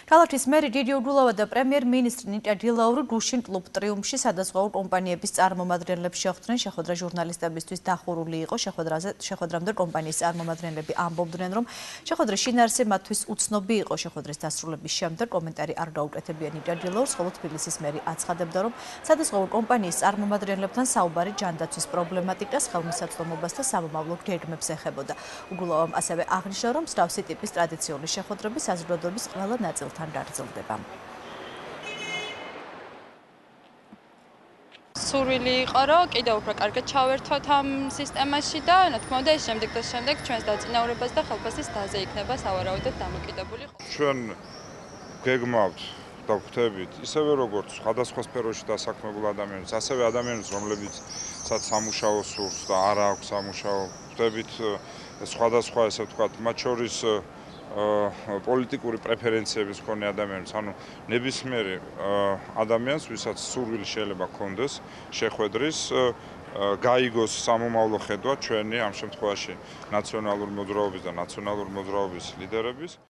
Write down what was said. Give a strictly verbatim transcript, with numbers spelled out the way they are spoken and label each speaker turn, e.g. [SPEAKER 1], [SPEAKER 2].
[SPEAKER 1] ქალაქის მერი დიდი უგულავა და პრემიერ-მინისტრი ნიკა დილაური გუშინ კლუბ ტრიუმფში სადაზღვაო კომპანიების წარმომადგენლებს შეხვდნენ. შეხვედრა ჟურნალისტებისთვის დახურული იყო. შეხვედრაზე შეხვედრამდე კომპანიის წარმომადგენლები ამბობდნენ, რომ შეხვედრის შინაარსი მათთვის უცნობი იყო. შეხვედრის დასრულების შემდეგ კომენტარი არ გაუკეთებია ნიკა დილაურს, ხოლო თბილისის მერი აცხადებდა, რომ სადაზღვაო კომპანიის წარმომადგენლებთან საუბარი ჯანდაცვის პრობლემატიკას, ხელმისაწვდომობას და სამომავლო გეგმებს ეხებოდა. უგულავამ ასევე აღნიშნა, რომ მსგავსი ტიპის ტრადიციული შეხვედრები საზოგადოების ყველა ნაწილთან გაგრძელდება.
[SPEAKER 2] სურვილი იყო, რომ კიდევ უფრო კარგად ჩავერთვათ ამ სისტემაში და რა თქმა უნდა, ეს შემდეგ და შემდეგ ჩვენს დაწინაურებას და ხელფასის დაზე იქნება სავარაუდოდ დამოკიდებული.
[SPEAKER 3] ჩვენ გეგმავთ და ვხვდებით ისევე როგორც სხვადასხვა სფეროში დასაქმებულ ადამიანებს, ასევე ადამიანებს, რომლებიც სადაც სამუშაო სურს და არ აქვს სამუშაო, ვხვდებით სხვადასხვა, ესე ვთქვათ, მათ შორის პოლიტიკური პრეფერენციების მქონე ადამიანებს, ანუ ნებისმიერი ადამიანს, ვისაც სურვილი შეიძლება ჰქონდეს შეხვედრის, გაიგოს სამომავლო ხედვა ჩვენი ამ შემთხვევაში ნაციონალური მოძრაობის და ნაციონალური მოძრაობის ლიდერების.